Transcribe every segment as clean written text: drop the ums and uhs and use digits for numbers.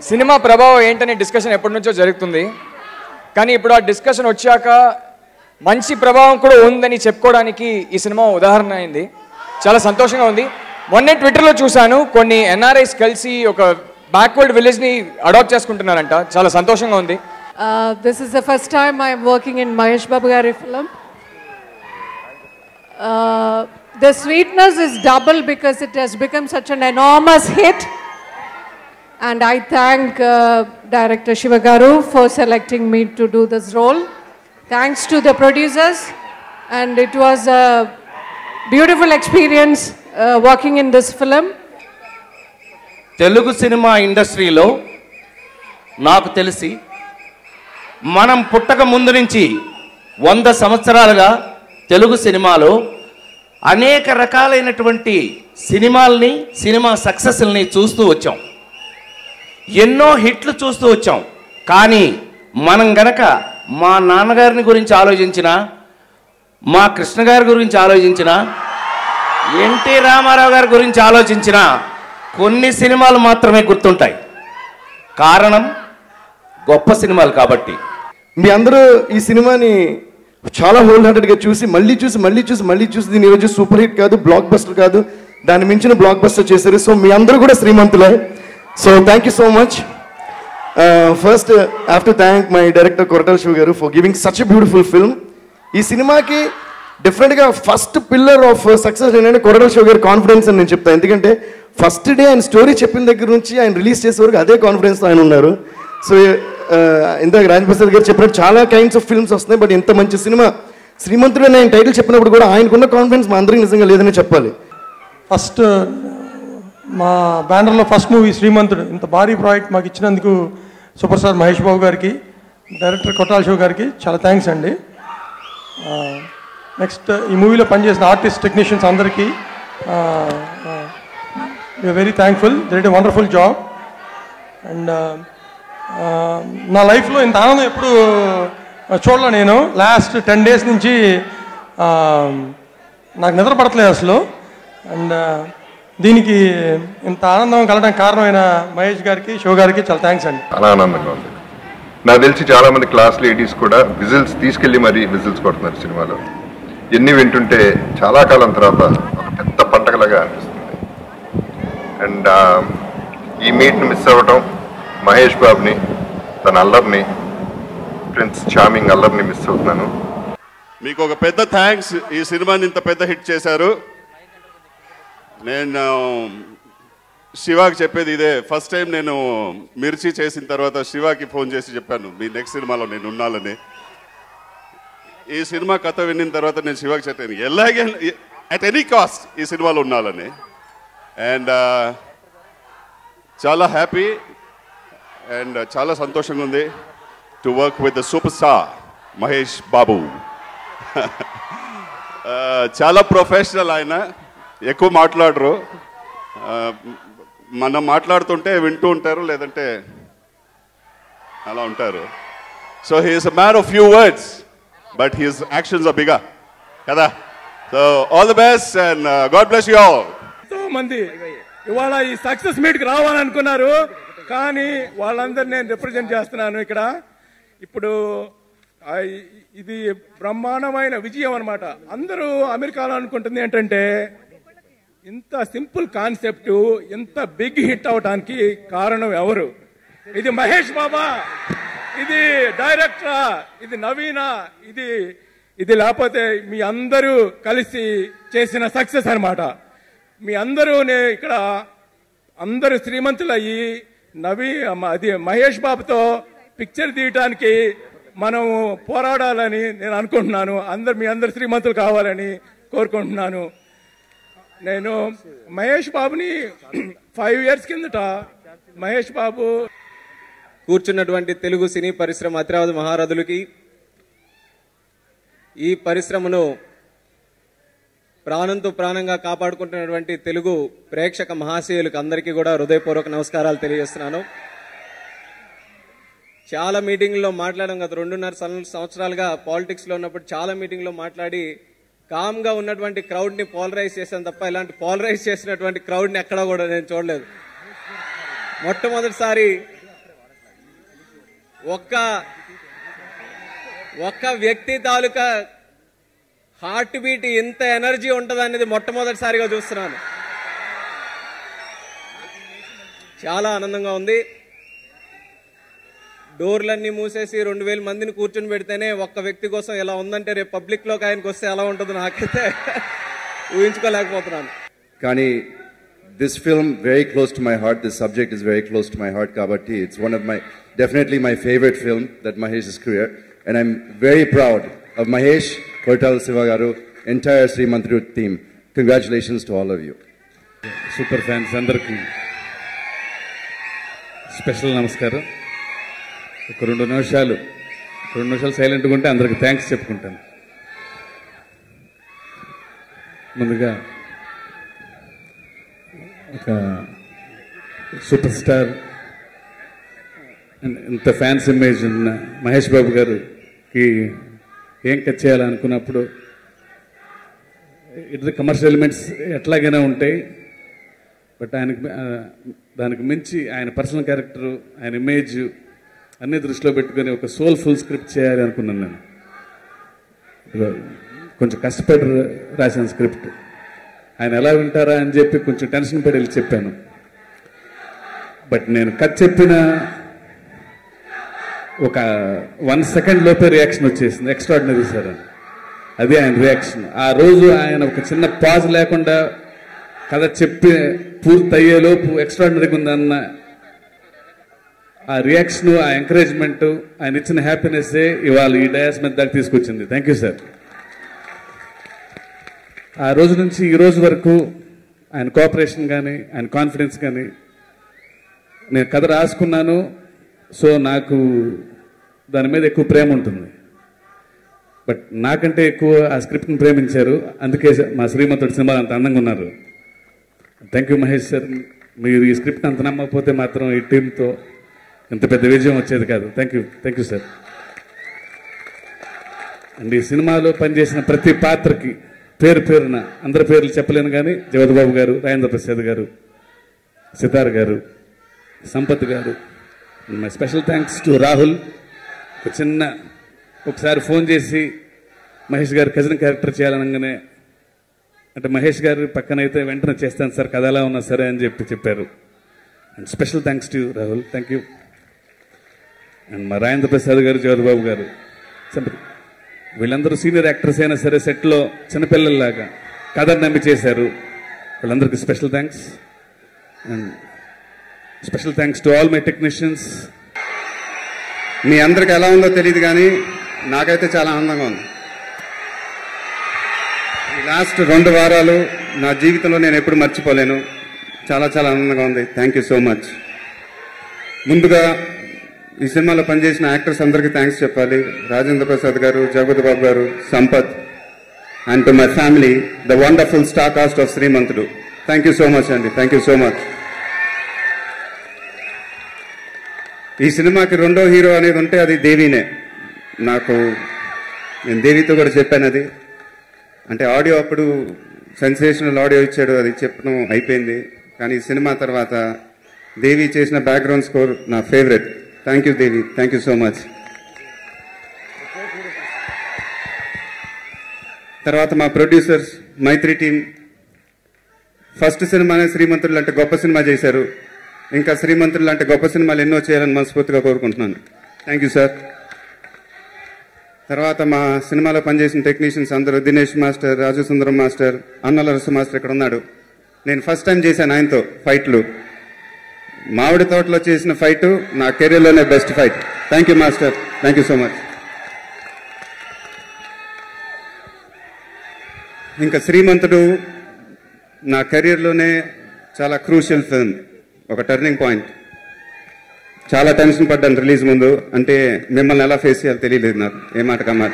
Cinema ప్రభావం ఏంటనే discussion ఎప్పటి నుంచో జరుగుతుంది. కానీ ఇప్పుడు ఆ డిస్కషన్ వచ్చాక మంచి ప్రభావం కూడా ఉందని చెప్పుకోవడానికి ఈ సినిమా ఉదాహరణ అయింది. చాలా సంతోషంగా ఉంది. మొన్నే ట్విట్టర్లో చూశాను, కొన్ని ఎన్ఆర్ఐస్ కలిసి ఒక బ్యాక్వర్డ్ విలేజ్ని అడాప్ట్ చేసుకుంటున్నారంట. చాలా సంతోషంగా ఉంది. This is the first time I am working in Mahesh Babu Gari film. The sweetness is double because it has become such an enormous hit. And I thank Director Shiva Garu for selecting me to do this role. Thanks to the producers. And it was a beautiful experience working in this film. Telugu సినిమా ఇండస్ట్రీలో నాకు తెలిసి మనం పుట్టక ముందు నుంచి 100 సంవత్సరాలుగా తెలుగు సినిమాలో అనేక రకాలైనటువంటి సినిమాల్ని, సినిమా సక్సెస్ని చూస్తూ వచ్చాం. ఎన్నో హిట్లు చూస్తూ వచ్చాం. కానీ మనం గనక మా నాన్నగారిని గురించి ఆలోచించినా, మా కృష్ణ గారి గురించి ఆలోచించినా, ఎన్టీ రామారావు గారి గురించి ఆలోచించినా కొన్ని సినిమాలు మాత్రమే గుర్తుంటాయి. కారణం గొప్ప సినిమాలు కాబట్టి. మీ అందరూ ఈ సినిమాని చాలా హోల్ హార్టెడ్గా చూసి మళ్ళీ చూసి దీని ఈరోజు సూపర్ హిట్ కాదు, బ్లాక్ బస్టర్ కాదు, దాన్ని మించిన బ్లాక్ బస్టర్ చేశారు. సో మీ అందరూ కూడా శ్రీమంతులే. So thank you so much. First I have to thank my director Koratala Siva గారు for giving such a beautiful film. ఈ సినిమాకి డెఫినెట్గా ఫస్ట్ పిల్లర్ ఆఫ్ సక్సెస్ ఏంటంటే కొరటాల శివ గారి కాన్ఫిడెన్స్ అని నేను చెప్తాను. ఎందుకంటే ఫస్ట్ డే ఆయన స్టోరీ చెప్పిన దగ్గర నుంచి ఆయన రిలీజ్ చేసే వరకు అదే కాన్ఫిడెన్స్తో ఆయన ఉన్నారు. సో ఇందాక రాజప్రసాద్ గారు చెప్పినట్టు చాలా కైండ్స్ ఆఫ్ ఫిల్మ్స్ వస్తున్నాయి, బట్ ఎంత మంచి సినిమా శ్రీమంతుడు అని ఆయన టైటిల్ చెప్పినప్పుడు కూడా ఆయనకున్న కాన్ఫిడెన్స్ మా అందరికీ నిజంగా లేదని చెప్పాలి. ఫస్ట్ మా బ్యానర్లో ఫస్ట్ మూవీ శ్రీమంతుడు, ఇంత భారీ ప్రాజెక్ట్ మాకు ఇచ్చినందుకు సూపర్ స్టార్ మహేష్ బాబు గారికి, డైరెక్టర్ కొట్టాల శివ గారికి చాలా థ్యాంక్స్ అండి. నెక్స్ట్ ఈ మూవీలో పనిచేసిన ఆర్టిస్ట్, టెక్నీషియన్స్ అందరికీ we are very thankful. They did a wonderful job. And నా లైఫ్లో ఇంత ఆనందం ఎప్పుడు చూడలే. నేను లాస్ట్ 10 days నుంచి నాకు నిద్ర పడట్లేదు అసలు. అండ్ దీనికి ఇంత ఆనందం కలగడానికి కారణమైన మహేష్ గారికి, శివ గారికి చాలా థ్యాంక్స్ అండి. చాలా ఆనందంగా ఉంది. నాకు తెలిసి చాలా మంది క్లాస్ లేడీస్ కూడా విజిల్స్ తీసుకెళ్ళి మరీ విజిల్స్ కొడుతున్నారు సినిమాలో. ఎన్ని వింటుంటే చాలా కాలం తర్వాత ఒక పెద్ద పంటగలాగా అనిపిస్తుంది. అండ్ ఈ మీట్ని మిస్ అవ్వటం, మహేష్ బాబుని, తన అల్లర్ని, ప్రిన్స్ చార్మింగ్ అల్లర్ని మిస్ అవుతున్నాను. మీకు ఒక పెద్ద థ్యాంక్స్. ఈ సినిమాని ఇంత పెద్ద హిట్ చేశారు. నేను శివాకి చెప్పేది ఇదే. ఫస్ట్ టైం నేను మిర్చి చేసిన తర్వాత శివాకి ఫోన్ చేసి చెప్పాను, మీ నెక్స్ట్ సినిమాలో నేను ఉన్నానని. ఈ సినిమా కథ విన్న తర్వాత నేను శివాకి చెప్పాను, ఎలాగే అట్ ఎనీ కాస్ట్ ఈ సినిమాలో ఉండాలని. అండ్ చాలా హ్యాపీ అండ్ చాలా సంతోషంగా ఉంది to work with the super star Mahesh Babu. చాలా ప్రొఫెషనల్ ఆయన, ఎక్కువ మాట్లాడరు. మనం మాట్లాడుతుంటే వింటూ ఉంటారు, లేదంటే అలా ఉంటారు. So he is a man of few words but his actions are bigger కదా. So all the best and God bless you all. ఎంతో మంది ఇవాళ ఈ సక్సెస్ మీట్కి రావాలనుకున్నారు, కానీ వాళ్ళందరూ నేను రిప్రజెంట్ చేస్తున్నాను ఇక్కడ. ఇప్పుడు ఇది బ్రహ్మాండమైన విజయం అనమాట. అందరూ అమెరికాలో అనుకుంటుంది ఏంటంటే ఇంత సింపుల్ కాన్సెప్ట్ ఇంత బిగ్ హిట్ అవడానికి కారణం ఎవరు? ఇది మహేష్ బాబా, ఇది డైరెక్టరా, ఇది నవీనా, ఇది లేకపోతే మీ అందరూ కలిసి చేసిన సక్సెస్ అనమాట. మీ అందరూ ఇక్కడ అందరూ శ్రీమంతులు అయ్యి అది మహేష్ బాబుతో పిక్చర్ తీయటానికి మనం పోరాడాలని నేను అనుకుంటున్నాను. మీ అందరు శ్రీమంతులు కావాలని కోరుకుంటున్నాను. నేను మహేష్ బాబుని 5 years కిందట మహేష్ బాబు కూర్చున్నటువంటి తెలుగు సినీ పరిశ్రమ అతిరావధి మహారథులకి, ఈ పరిశ్రమను ప్రాణంతో ప్రాణంగా కాపాడుకుంటున్నటువంటి తెలుగు ప్రేక్షక మహాశయులకు అందరికీ కూడా హృదయపూర్వక నమస్కారాలు తెలియజేస్తున్నాను. చాలా మీటింగ్లో మాట్లాడడం, గత 2.5 సంవత్సరాలుగా పాలిటిక్స్లో ఉన్నప్పుడు చాలా మీటింగ్లో మాట్లాడి కామ్గా ఉన్నటువంటి క్రౌడ్ని పోలరైజ్ చేశాను తప్ప ఇలాంటి పోలరైజ్ చేసినటువంటి క్రౌడ్ని ఎక్కడా కూడా నేను చూడలేదు. మొట్టమొదటిసారి ఒక్క వ్యక్తి తాలూకా హార్ట్ బీట్ ఇంత ఎనర్జీ ఉంటుంది అనేది మొట్టమొదటిసారిగా చూస్తున్నాను. చాలా ఆనందంగా ఉంది. డోర్లన్నీ మూసేసి 2000 మందిని కూర్చొని పెడితేనే ఒక్క వ్యక్తి కోసం ఎలా ఉందంటే రేపు పబ్లిక్లోకి ఆయనకు వస్తే ఎలా ఉంటుందో నాకైతే ఊహించుకోలేకపోతున్నాను. కానీ this film very close to my heart, this subject is very close to my heart kabatti it's one of my definitely my favorite film that Mahesh's career, and I'm very proud of Mahesh, Kotal Siva garu, entire Srimanthru team. Congratulations to all of you. Super fans andarki special namaskaram. ఒక 2 నిమిషాలు సైలెంట్గా ఉంటే అందరికి thanks చెప్పుకుంటాను. ముందుగా ఒక super star ఇంత fans image ఉన్న మహేష్ బాబు గారికి ఏం కట్ చేయాలనుకున్నప్పుడు ఇటు కమర్షియల్ ఎలిమెంట్స్ ఎట్లాగైనా ఉంటాయి, బట్ దానికి మించి ఆయన పర్సనల్ క్యారెక్టరు, ఆయన ఇమేజ్ అన్ని దృష్టిలో పెట్టుకుని ఒక సోల్ఫుల్ స్క్రిప్ట్ చేయాలి అనుకున్నాను. నేను కొంచెం కష్టపడి రాసిన స్క్రిప్ట్. ఆయన ఎలా వింటారా అని చెప్పి కొంచెం టెన్షన్ పడి వెళ్ళి చెప్పాను. బట్ నేను కథ చెప్పిన ఒక 1 సెకండ్ లోపే రియాక్షన్ వచ్చేసింది. ఎక్స్ట్రాడినరీ సార్ అని. అది ఆయన రియాక్షన్. ఆ రోజు ఆయన ఒక చిన్న పాజ్ లేకుండా కథ చెప్పి పూర్తయ్యేలోపు ఎక్స్ట్రాడినరీగా ఉందన్న ఆ రియాక్షన్, ఆ ఎంకరేజ్మెంట్, ఆయన ఇచ్చిన హ్యాపీనెస్సే ఇవాళ ఈ డయాస్ మీద దాకా తీసుకొచ్చింది. Thank you sir. ఆ రోజు నుంచి ఈ రోజు వరకు ఆయన కోఆపరేషన్ కానీ, ఆయన కాన్ఫిడెన్స్ కానీ, నేను కథ రాసుకున్నాను, సో నాకు దాని మీద ఎక్కువ ప్రేమ ఉంటుంది. బట్ నాకంటే ఎక్కువ ఆ స్క్రిప్ట్ని ప్రేమించారు. అందుకే మా శ్రీమంతుడి సినిమా అంత అందంగా ఉన్నారు. Thank you Mahesh sir. మీరు ఈ స్క్రిప్ట్ అంత నమ్మకపోతే మాత్రం ఈ టీంతో ఇంత పెద్ద విజయం వచ్చేది కాదు. Thank you sir. అండ్ ఈ సినిమాలో పనిచేసిన ప్రతి పాత్రకి పేరున అందరి పేర్లు చెప్పలేను కానీ జగత్ బాబు గారు, రాజేంద్ర ప్రసాద్ గారు, సితార్ గారు, సంపత్ గారు, my special thanks to Rahul. ఒకసారి ఫోన్ చేసి మహేష్ గారు కజిన్ క్యారెక్టర్ చేయాలనగానే, అంటే మహేష్ గారు పక్కనైతే వెంటనే చేస్తాను సార్, కథ ఎలా ఉన్నా సరే అని చెప్పారు. And special thanks to Rahul. Thank you. And మా రాజేంద్ర ప్రసాద్ గారు, జగత్ బాబు గారు, వీళ్ళందరూ సీనియర్ యాక్టర్స్ అయినా సరే సెట్లో చిన్నపిల్లల్లాగా కథను నమ్మి చేశారు. వాళ్ళందరికీ special thanks. And special thanks to all my technicians. మీ అందరికి ఎలా ఉందో తెలియదు కానీ నాకైతే చాలా ఆనందంగా ఉంది. ఈ లాస్ట్ 2 వారాలు నా జీవితంలో నేను ఎప్పుడు మర్చిపోలేను. చాలా చాలా ఆనందంగా ఉంది. Thank you so much. ముందుగా ఈ సినిమాలో పనిచేసిన యాక్టర్స్ అందరికీ థ్యాంక్స్ చెప్పాలి. రాజేంద్ర ప్రసాద్ గారు, జగత్ బాబు గారు, Sampath, and to my family, the wonderful star cast of Srimanthudu. Thank you so much అండి. Thank you so much. ఈ సినిమాకి 2వ హీరో అనేది ఉంటే అది దేవినే. నేను దేవితో కూడా చెప్పాను. అది అంటే ఆడియో అప్పుడు సెన్సేషనల్ ఆడియో ఇచ్చాడు, అది చెప్పడం అయిపోయింది. కానీ ఈ సినిమా తర్వాత దేవి చేసిన బ్యాక్గ్రౌండ్ స్కోర్ నా favourite. Thank you Devi. Thank you so much. తర్వాత మా ప్రొడ్యూసర్స్, మైత్రి టీమ్. ఫస్ట్ సినిమానే శ్రీమంతుడు లాంటి గొప్ప సినిమా చేశారు. ఇంకా శ్రీమంతుడు లాంటి గొప్ప సినిమాలు ఎన్నో చేయాలని మనస్ఫూర్తిగా కోరుకుంటున్నాను. Thank you sir. తర్వాత మా సినిమాలో పనిచేసిన టెక్నీషియన్స్ అందరూ, Dinesh master, Raju Sundaram master, Anal Arasu master ఇక్కడ ఉన్నాడు. నేను ఫస్ట్ టైం చేశాను ఆయనతో ఫైట్లు. మామిడి తోటలో చేసిన ఫైట్ నా కెరీర్లోనే best fight. Thank you master. Thank you so much. ఇంకా శ్రీమంతుడు నా కెరీర్లోనే చాలా క్రూషియల్ ఫిల్మ్, ఒక టర్నింగ్ పాయింట్. చాలా టెన్షన్ పడ్డాను రిలీజ్ ముందు. అంటే మిమ్మల్ని ఎలా ఫేస్ చేయాలో తెలియలేదు నాకు, ఏ మాట కమాట.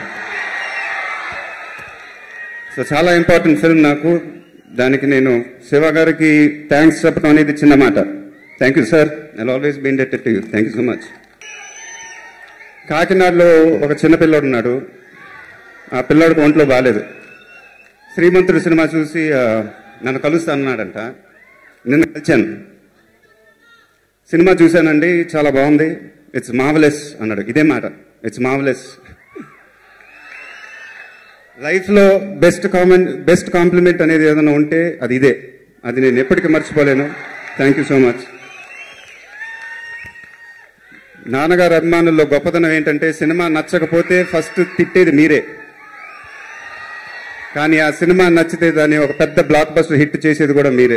సో చాలా ఇంపార్టెంట్ ఫిల్మ్ నాకు. దానికి నేను శివ గారికి థ్యాంక్స్ చెప్పడం అనేది చిన్న మాట. Thank you sir. I always be indebted to you. Thank you so much. కాకినాడలో ఒక చిన్న పిల్లోడు ఉన్నాడు. ఆ పిల్లోడికి ఒంట్లో బాగాలేదు. శ్రీమంతుడు సినిమా చూసి నన్ను కలుస్తానన్నాడంట. నిన్న కలిశాను. సినిమా చూశానండి, చాలా బాగుంది. ఇట్స్ మార్వలెస్ అన్నాడు. ఇదే మాట, ఇట్స్ మార్వలెస్. లైఫ్లో బెస్ట్ కాంప్లిమెంట్ అనేది ఏదైనా ఉంటే అది ఇదే. అది నేను ఎప్పటికీ మర్చిపోలేను. Thank you so much. నాన్నగారు అభిమానుల్లో గొప్పతనం ఏంటంటే సినిమా నచ్చకపోతే ఫస్ట్ తిట్టేది మీరే, కానీ ఆ సినిమా నచ్చితే దాన్ని ఒక పెద్ద బ్లాక్ బస్టర్ హిట్ చేసేది కూడా మీరే.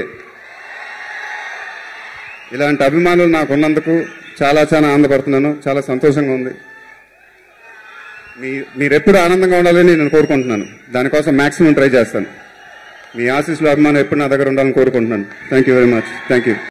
ఇలాంటి అభిమానులు నాకు ఉన్నందుకు చాలా చాలా ఆనందపడుతున్నాను, చాలా సంతోషంగా ఉంది. మీరెప్పుడు ఆనందంగా ఉండాలని నేను కోరుకుంటున్నాను. దానికోసం మ్యాక్సిమం ట్రై చేస్తాను. మీ ఆశీస్సులు అభిమానం ఎప్పుడు నా దగ్గర ఉండాలని కోరుకుంటున్నాను. Thank you very much. Thank you.